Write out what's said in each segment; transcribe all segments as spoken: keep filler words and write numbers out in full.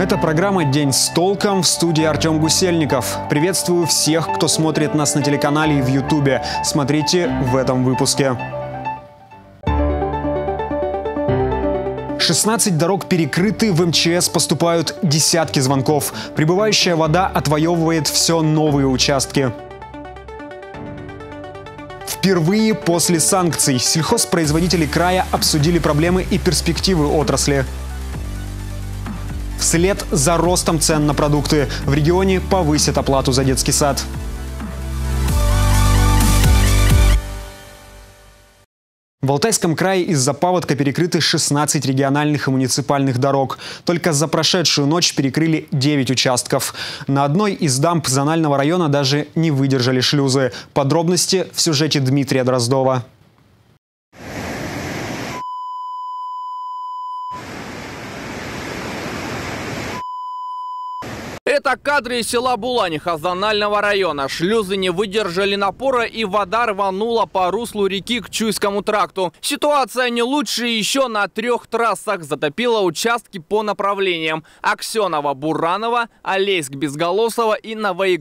Это программа «День с толком», в студии Артем Гусельников. Приветствую всех, кто смотрит нас на телеканале и в Ютубе. Смотрите в этом выпуске. шестнадцать дорог перекрыты, в эм че эс поступают десятки звонков. Прибывающая вода отвоевывает все новые участки. Впервые после санкций сельхозпроизводители края обсудили проблемы и перспективы отрасли. Вслед за ростом цен на продукты в регионе повысят оплату за детский сад. В Алтайском крае из-за паводка перекрыты шестнадцать региональных и муниципальных дорог. Только за прошедшую ночь перекрыли девять участков. На одной из дамб зонального района даже не выдержали шлюзы. Подробности в сюжете Дмитрия Дроздова. Это кадры из села Буланиха зонального района. Шлюзы не выдержали напора, и вода рванула по руслу реки к Чуйскому тракту. Ситуация не лучше еще на трех трассах. Затопила участки по направлениям: Аксенова-Буранова, Алейск-Безголосово и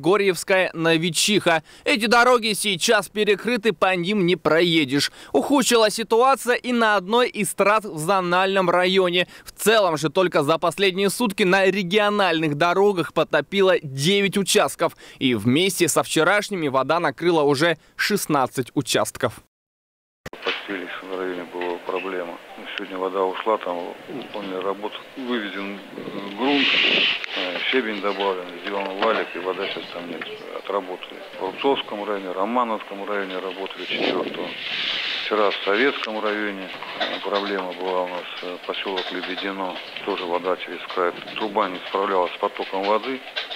Новоегорьевская-Новичиха. Эти дороги сейчас перекрыты, по ним не проедешь. Ухудшила ситуация и на одной из трасс в зональном районе. В целом же только за последние сутки на региональных дорогах потопило девять участков. И вместе со вчерашними вода накрыла уже шестнадцать участков. Постелись в районе была проблема. Сегодня вода ушла, там выполнили работу. Выведен грунт, щебень добавлен, сделан валик, и вода сейчас там нет. Отработали. В Рубцовском районе, Романовском районе работали четвертого. Вчера в Советском районе проблема была у нас, поселок Лебедино, тоже вода через край. Труба не справлялась с потоком воды.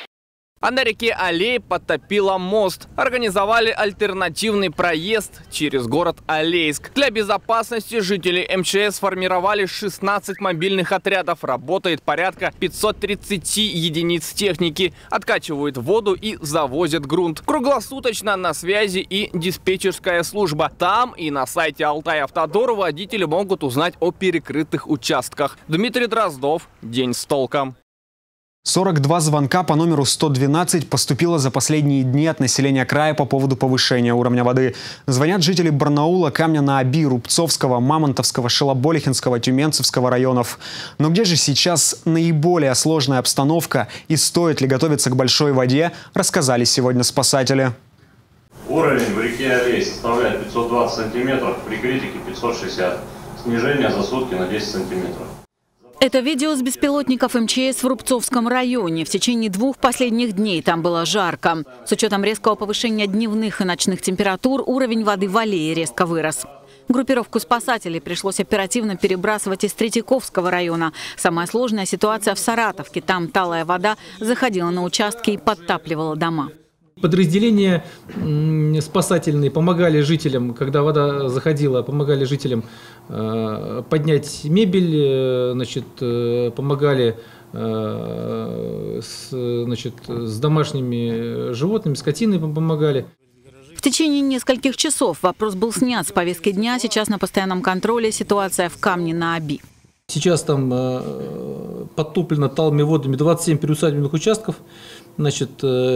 А на реке Алей потопила мост. Организовали альтернативный проезд через город Алейск. Для безопасности жителей эм че эс сформировали шестнадцать мобильных отрядов. Работает порядка пятисот тридцати единиц техники. Откачивают воду и завозят грунт. Круглосуточно на связи и диспетчерская служба. Там и на сайте Алтай-Автодор водители могут узнать о перекрытых участках. Дмитрий Дроздов, «День с толком». сорок два звонка по номеру сто двенадцать поступило за последние дни от населения края по поводу повышения уровня воды. Звонят жители Барнаула, Камня-на-Оби, Рубцовского, Мамонтовского, Шелоболихинского, Тюменцевского районов. Но где же сейчас наиболее сложная обстановка и стоит ли готовиться к большой воде, рассказали сегодня спасатели. Уровень в реке Алей составляет пятьсот двадцать сантиметров, при критике пятьсот шестьдесят. Снижение за сутки на десять сантиметров. Это видео с беспилотников эм че эс в Рубцовском районе. В течение двух последних дней там было жарко. С учетом резкого повышения дневных и ночных температур уровень воды в Алее резко вырос. Группировку спасателей пришлось оперативно перебрасывать из Третьяковского района. Самая сложная ситуация в Саратовке. Там талая вода заходила на участки и подтапливала дома. Подразделения спасательные помогали жителям, когда вода заходила, помогали жителям э, поднять мебель, значит, э, помогали э, с, значит, с домашними животными, скотиной помогали. В течение нескольких часов вопрос был снят с повестки дня. Сейчас на постоянном контроле ситуация в Камне-на-Оби. Сейчас там э, подтоплено талыми водами двадцать семь приусадебных участков. Значит,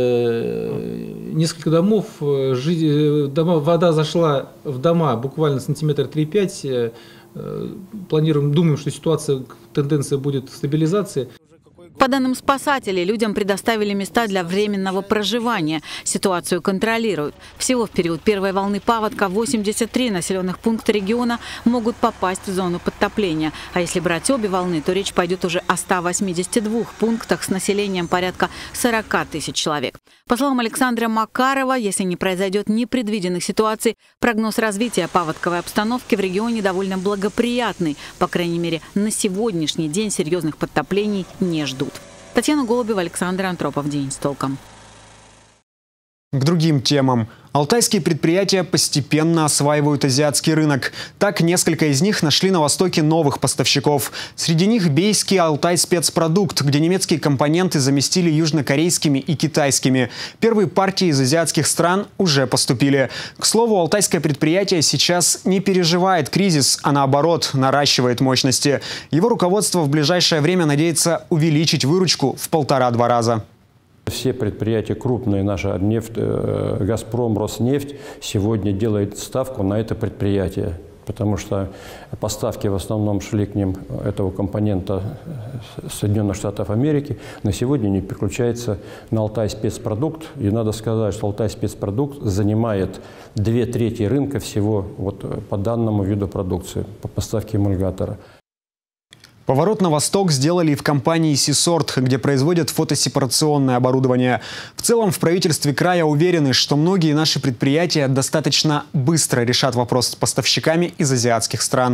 э, несколько домов, жи, дома, вода зашла в дома буквально сантиметр три-пять. Э, планируем, думаем, что ситуация, тенденция будет стабилизации. По данным спасателей, людям предоставили места для временного проживания. Ситуацию контролируют. Всего в период первой волны паводка восемьдесят три населенных пункта региона могут попасть в зону подтопления. А если брать обе волны, то речь пойдет уже о ста восьмидесяти двух пунктах с населением порядка сорока тысяч человек. По словам Александра Макарова, если не произойдет непредвиденных ситуаций, прогноз развития паводковой обстановки в регионе довольно благоприятный. По крайней мере, на сегодняшний день серьезных подтоплений не ждут. Татьяна Голубева, Александр Антропов. День с толком. К другим темам. Алтайские предприятия постепенно осваивают азиатский рынок. Так, несколько из них нашли на Востоке новых поставщиков. Среди них бейский Алтай спецпродукт, где немецкие компоненты заместили южнокорейскими и китайскими. Первые партии из азиатских стран уже поступили. К слову, алтайское предприятие сейчас не переживает кризис, а наоборот наращивает мощности. Его руководство в ближайшее время надеется увеличить выручку в полтора-два раза. Все предприятия крупные, наша нефть, Газпром, Роснефть, сегодня делает ставку на это предприятие, потому что поставки в основном шли к ним этого компонента Соединенных Штатов Америки. На сегодня не переключается на Алтай спецпродукт. И надо сказать, что Алтай спецпродукт занимает две трети рынка всего вот, по данному виду продукции, по поставке эмульгатора. Поворот на восток сделали и в компании «Сисорт», где производят фотосепарационное оборудование. В целом в правительстве края уверены, что многие наши предприятия достаточно быстро решат вопрос с поставщиками из азиатских стран.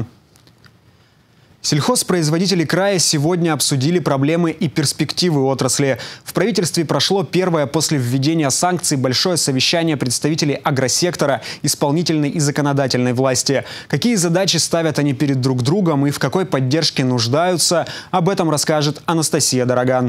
Сельхозпроизводители края сегодня обсудили проблемы и перспективы отрасли. В правительстве прошло первое после введения санкций большое совещание представителей агросектора, исполнительной и законодательной власти. Какие задачи ставят они перед друг другом и в какой поддержке нуждаются, об этом расскажет Анастасия Дороган.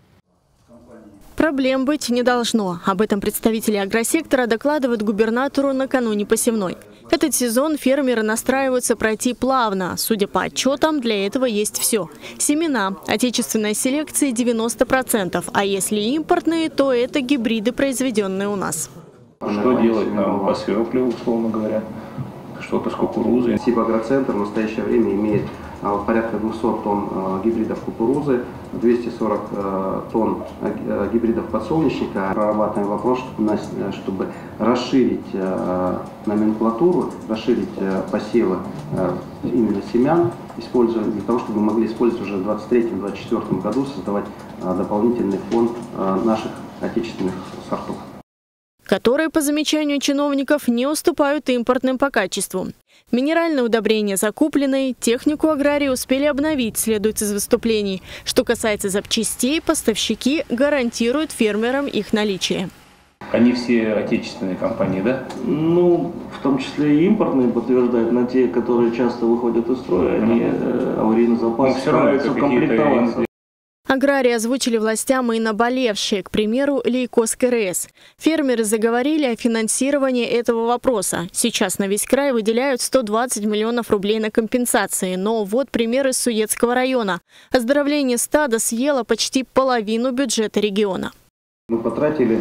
Проблем быть не должно. Об этом представители агросектора докладывают губернатору накануне посевной. Этот сезон фермеры настраиваются пройти плавно. Судя по отчетам, для этого есть все. Семена, отечественная селекция девяносто процентов, а если импортные, то это гибриды, произведенные у нас. Что делать нам по свекле, условно говоря? Что-то с кукурузой. Сибагроцентр в настоящее время имеет порядка двухсот тонн гибридов кукурузы, двести сорок тонн гибридов подсолнечника. Прорабатываем вопрос, чтобы расширить номенклатуру, расширить посевы именно семян, используя для того, чтобы мы могли использовать уже в двадцать третьем — двадцать четвёртом году, создавать дополнительный фонд наших отечественных сортов, которые, по замечанию чиновников, не уступают импортным по качеству. Минеральные удобрения закуплены, технику аграрии успели обновить, следует из выступлений. Что касается запчастей, поставщики гарантируют фермерам их наличие. Они все отечественные компании, да? Ну, в том числе и импортные подтверждают, на те, которые часто выходят из строя, они э, аварийный запас стараются комплектоваться. Аграрии озвучили властям и наболевшие, к примеру, лейкоз КРС. Фермеры заговорили о финансировании этого вопроса. Сейчас на весь край выделяют сто двадцать миллионов рублей на компенсации. Но вот пример из Суетского района. Оздоровление стада съело почти половину бюджета региона. Мы потратили,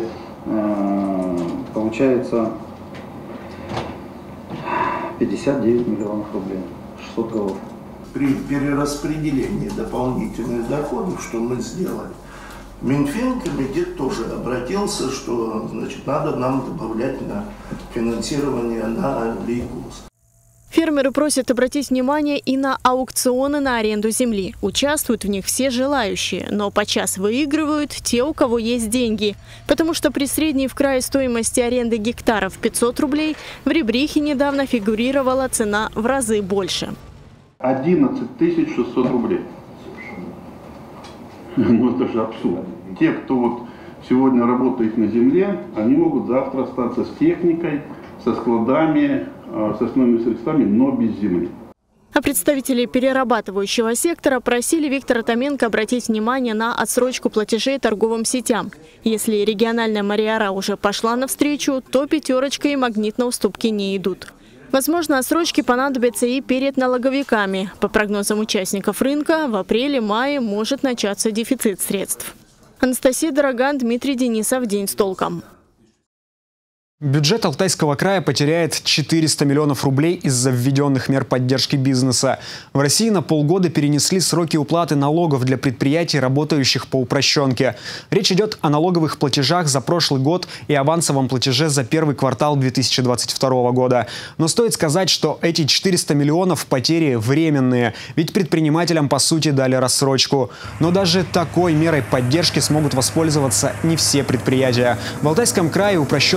получается, пятьдесят девять миллионов рублей, шестьсот голов. При перераспределении дополнительных доходов, что мы сделали, Минфин-комитет тоже обратился, что значит, надо нам добавлять на финансирование на лейкоз. Фермеры просят обратить внимание и на аукционы на аренду земли. Участвуют в них все желающие, но подчас выигрывают те, у кого есть деньги. Потому что при средней в крае стоимости аренды гектаров пятьсот рублей в Ребрихе недавно фигурировала цена в разы больше. одиннадцать тысяч шестьсот рублей. Ну это же абсурд. Те, кто вот сегодня работает на земле, они могут завтра остаться с техникой, со складами, с основными средствами, но без земли. А представители перерабатывающего сектора просили Виктора Томенко обратить внимание на отсрочку платежей торговым сетям. Если региональная Мариара уже пошла навстречу, то пятерочка и Магнит на уступки не идут. Возможно, отсрочки понадобятся и перед налоговиками. По прогнозам участников рынка, в апреле-мае может начаться дефицит средств. Анастасия Дороган, Дмитрий Денисов. День с толком. Бюджет Алтайского края потеряет четыреста миллионов рублей из-за введенных мер поддержки бизнеса. В России на полгода перенесли сроки уплаты налогов для предприятий, работающих по упрощенке. Речь идет о налоговых платежах за прошлый год и авансовом платеже за первый квартал две тысячи двадцать второго года. Но стоит сказать, что эти четыреста миллионов потери временные, ведь предпринимателям по сути дали рассрочку. Но даже такой мерой поддержки смогут воспользоваться не все предприятия. В Алтайском крае упрощенную систему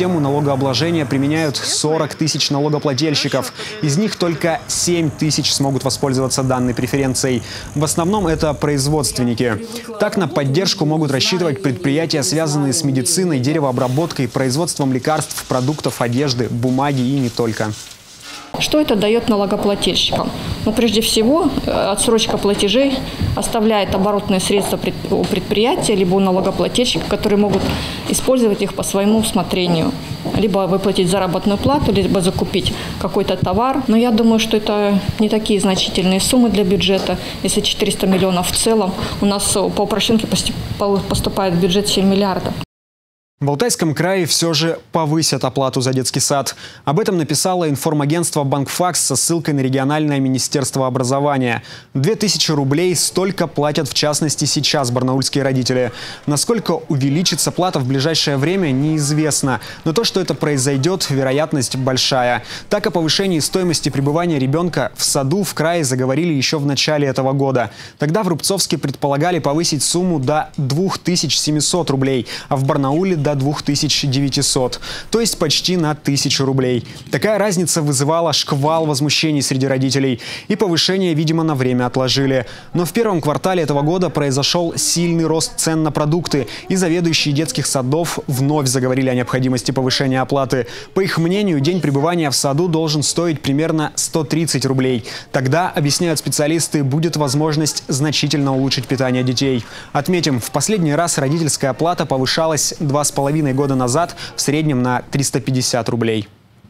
систему налогообложения применяют сорок тысяч налогоплательщиков. Из них только семь тысяч смогут воспользоваться данной преференцией. В основном это производственники. Так на поддержку могут рассчитывать предприятия, связанные с медициной, деревообработкой, производством лекарств, продуктов, одежды, бумаги и не только. Что это дает налогоплательщикам? Ну, прежде всего, отсрочка платежей оставляет оборотные средства у предприятия, либо у налогоплательщика, которые могут использовать их по своему усмотрению. Либо выплатить заработную плату, либо закупить какой-то товар. Но я думаю, что это не такие значительные суммы для бюджета. Если четыреста миллионов в целом, у нас по упрощенке поступает в бюджет семь миллиардов. В Алтайском крае все же повысят оплату за детский сад. Об этом написало информагентство «Банкфакс» со ссылкой на региональное министерство образования. Две тысячи рублей столько платят в частности сейчас барнаульские родители. Насколько увеличится плата в ближайшее время, неизвестно. Но то, что это произойдет, вероятность большая. Так о повышении стоимости пребывания ребенка в саду в крае заговорили еще в начале этого года. Тогда в Рубцовске предполагали повысить сумму до двух тысяч семисот рублей, а в Барнауле до двух тысяч девятисот, то есть почти на тысячу рублей. Такая разница вызывала шквал возмущений среди родителей, и повышение, видимо, на время отложили. Но в первом квартале этого года произошел сильный рост цен на продукты, и заведующие детских садов вновь заговорили о необходимости повышения оплаты. По их мнению, день пребывания в саду должен стоить примерно сто тридцать рублей. Тогда, объясняют специалисты, будет возможность значительно улучшить питание детей. Отметим, в последний раз родительская оплата повышалась два с половиной года назад в среднем на триста пятьдесят рублей.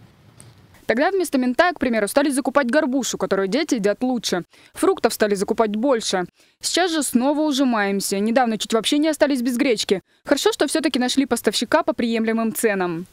Тогда вместо мента, к примеру, стали закупать горбушу, которую дети едят лучше. Фруктов стали закупать больше. Сейчас же снова ужимаемся. Недавно чуть вообще не остались без гречки. Хорошо, что все-таки нашли поставщика по приемлемым ценам.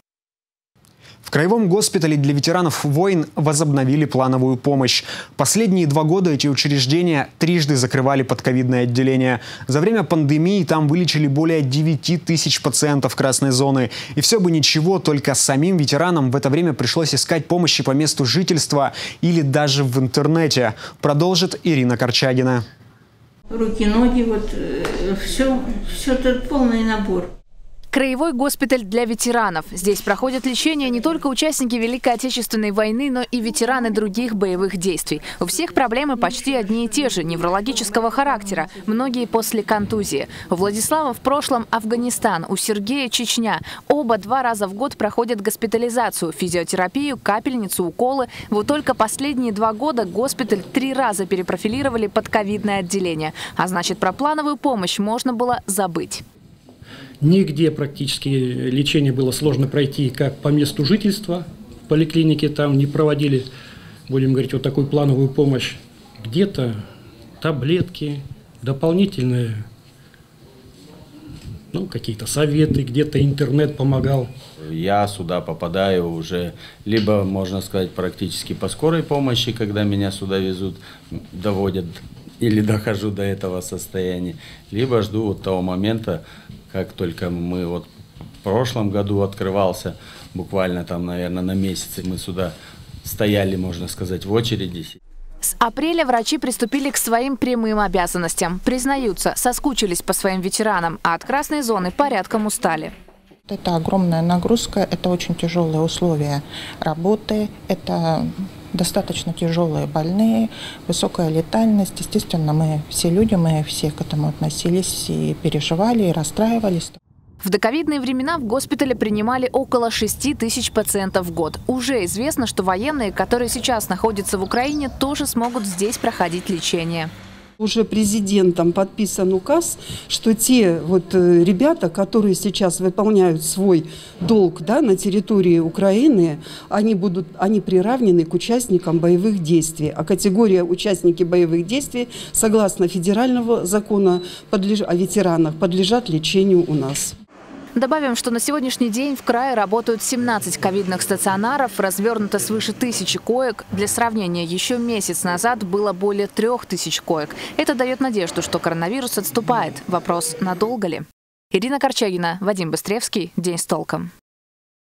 В Краевом госпитале для ветеранов войн возобновили плановую помощь. Последние два года эти учреждения трижды закрывали подковидное отделение. За время пандемии там вылечили более девяти тысяч пациентов красной зоны. И все бы ничего, только самим ветеранам в это время пришлось искать помощи по месту жительства или даже в интернете. Продолжит Ирина Корчагина. Руки, ноги, вот все, все тут полный набор. Краевой госпиталь для ветеранов. Здесь проходят лечение не только участники Великой Отечественной войны, но и ветераны других боевых действий. У всех проблемы почти одни и те же, неврологического характера, многие после контузии. У Владислава в прошлом Афганистан, у Сергея Чечня. Оба два раза в год проходят госпитализацию, физиотерапию, капельницу, уколы. Вот только последние два года госпиталь три раза перепрофилировали под ковидное отделение. А значит, про плановую помощь можно было забыть. Нигде практически лечение было сложно пройти, как по месту жительства. В поликлинике там не проводили, будем говорить, вот такую плановую помощь. Где-то таблетки, дополнительные, ну, какие-то советы, где-то интернет помогал. Я сюда попадаю уже, либо, можно сказать, практически по скорой помощи, когда меня сюда везут, доводят или дохожу до этого состояния, либо жду вот того момента, как только мы вот в прошлом году открывался, буквально там, наверное, на месяц мы сюда стояли, можно сказать, в очереди. С апреля врачи приступили к своим прямым обязанностям. Признаются, соскучились по своим ветеранам, а от красной зоны порядком устали. Это огромная нагрузка, это очень тяжелые условия работы, это достаточно тяжелые больные, высокая летальность. Естественно, мы все люди, мы все к этому относились и переживали, и расстраивались. В доковидные времена в госпитале принимали около шести тысяч пациентов в год. Уже известно, что военные, которые сейчас находятся в Украине, тоже смогут здесь проходить лечение. Уже президентом подписан указ, что те вот ребята, которые сейчас выполняют свой долг, да, на территории Украины, они будут, они приравнены к участникам боевых действий. А категория участники боевых действий, согласно федерального закона подлеж... о ветеранах, подлежат лечению у нас. Добавим, что на сегодняшний день в крае работают семнадцать ковидных стационаров, развернуто свыше тысячи коек. Для сравнения, еще месяц назад было более трех тысяч коек. Это дает надежду, что коронавирус отступает. Вопрос, надолго ли? Ирина Корчагина, Вадим Быстревский. День с толком.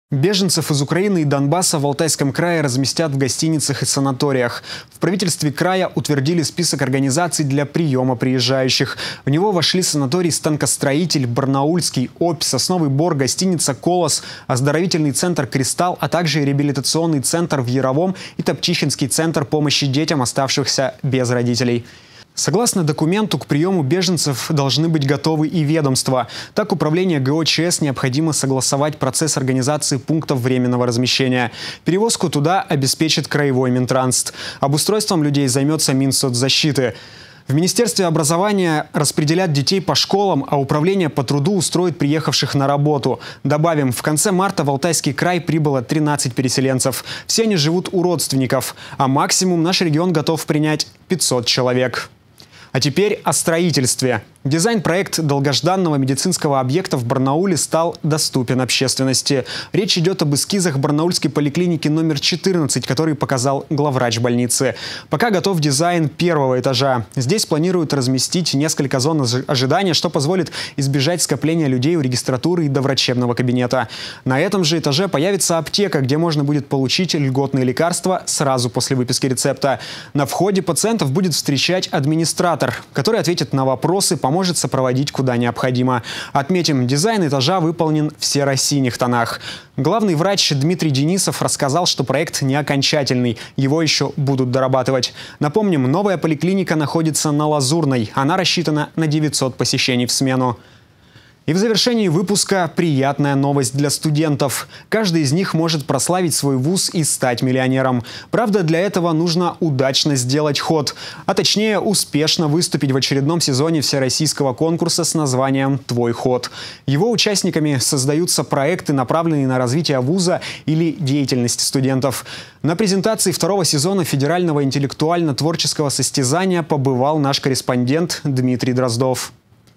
Беженцев из Украины и Донбасса в Алтайском крае разместят в гостиницах и санаториях. В правительстве края утвердили список организаций для приема приезжающих. В него вошли санаторий «Станкостроитель», «Барнаульский», «Обь», «Сосновый Бор», гостиница «Колос», оздоровительный центр «Кристалл», а также реабилитационный центр в Яровом и Топчихинский центр помощи детям, оставшихся без родителей. Согласно документу, к приему беженцев должны быть готовы и ведомства. Так, управление гэ о че эс необходимо согласовать процесс организации пунктов временного размещения. Перевозку туда обеспечит краевой Минтранс. Обустройством людей займется Минсоцзащиты. В Министерстве образования распределят детей по школам, а управление по труду устроит приехавших на работу. Добавим, в конце марта в Алтайский край прибыло тринадцать переселенцев. Все они живут у родственников, а максимум наш регион готов принять пятьсот человек. А теперь о строительстве. Дизайн-проект долгожданного медицинского объекта в Барнауле стал доступен общественности. Речь идет об эскизах барнаульской поликлиники номер четырнадцать, который показал главврач больницы. Пока готов дизайн первого этажа. Здесь планируют разместить несколько зон ожидания, что позволит избежать скопления людей у регистратуры и доврачебного кабинета. На этом же этаже появится аптека, где можно будет получить льготные лекарства сразу после выписки рецепта. На входе пациентов будет встречать администратор, который ответит на вопросы, поможет может сопроводить куда необходимо. Отметим, дизайн этажа выполнен в серо-синих тонах. Главный врач Дмитрий Денисов рассказал, что проект не окончательный, его еще будут дорабатывать. Напомним, новая поликлиника находится на Лазурной. Она рассчитана на девятьсот посещений в смену. И в завершении выпуска приятная новость для студентов. Каждый из них может прославить свой вуз и стать миллионером. Правда, для этого нужно удачно сделать ход, а точнее успешно выступить в очередном сезоне всероссийского конкурса с названием «Твой ход». Его участниками создаются проекты, направленные на развитие вуза или деятельность студентов. На презентации второго сезона федерального интеллектуально-творческого состязания побывал наш корреспондент Дмитрий Дроздов.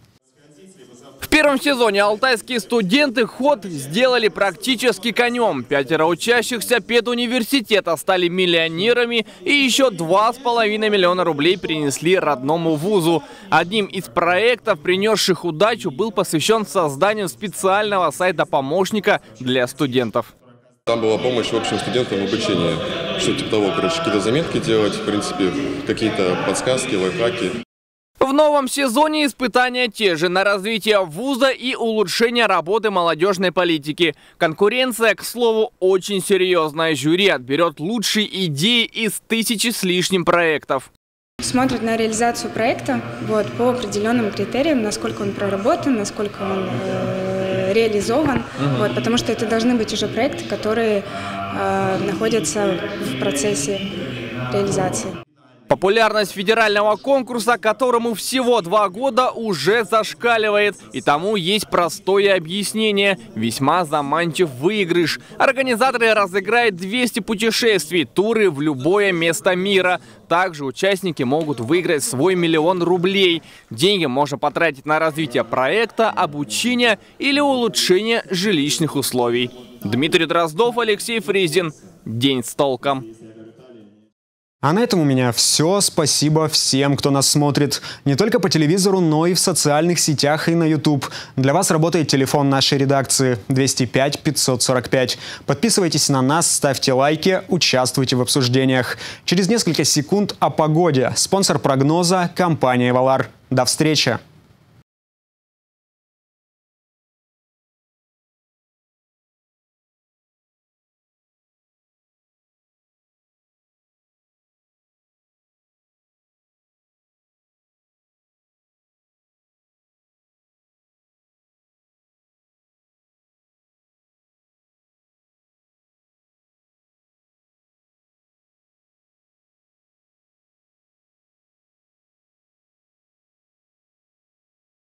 В первом сезоне алтайские студенты ход сделали практически конем. Пятеро учащихся педуниверситета стали миллионерами и еще два с половиной миллиона рублей принесли родному вузу. Одним из проектов, принесших удачу, был посвящен созданию специального сайта-помощника для студентов. Там была помощь, в общем, студентам в обучении. Что типа того, короче, какие-то заметки делать, в принципе, какие-то подсказки, лайфхаки. В новом сезоне испытания те же на развитие вуза и улучшение работы молодежной политики. Конкуренция, к слову, очень серьезная. Жюри отберет лучшие идеи из тысячи с лишним проектов. Смотрят на реализацию проекта вот, по определенным критериям, насколько он проработан, насколько он э, реализован. Uh-huh. Вот, потому что это должны быть уже проекты, которые э, находятся в процессе реализации. Популярность федерального конкурса, которому всего два года, уже зашкаливает. И тому есть простое объяснение. Весьма заманчив выигрыш. Организаторы разыграют двести путешествий, туры в любое место мира. Также участники могут выиграть свой миллион рублей. Деньги можно потратить на развитие проекта, обучение или улучшение жилищных условий. Дмитрий Дроздов, Алексей Фризин. День с толком. А на этом у меня все. Спасибо всем, кто нас смотрит. Не только по телевизору, но и в социальных сетях и на YouTube. Для вас работает телефон нашей редакции двести пять пятьсот сорок пять. Подписывайтесь на нас, ставьте лайки, участвуйте в обсуждениях. Через несколько секунд о погоде. Спонсор прогноза – компания «Валар». До встречи!